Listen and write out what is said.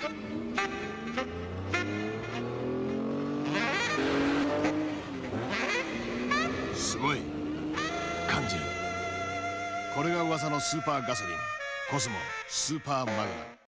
すごい感じる。これが噂のスーパーガソリン、コスモスーパーマグナ。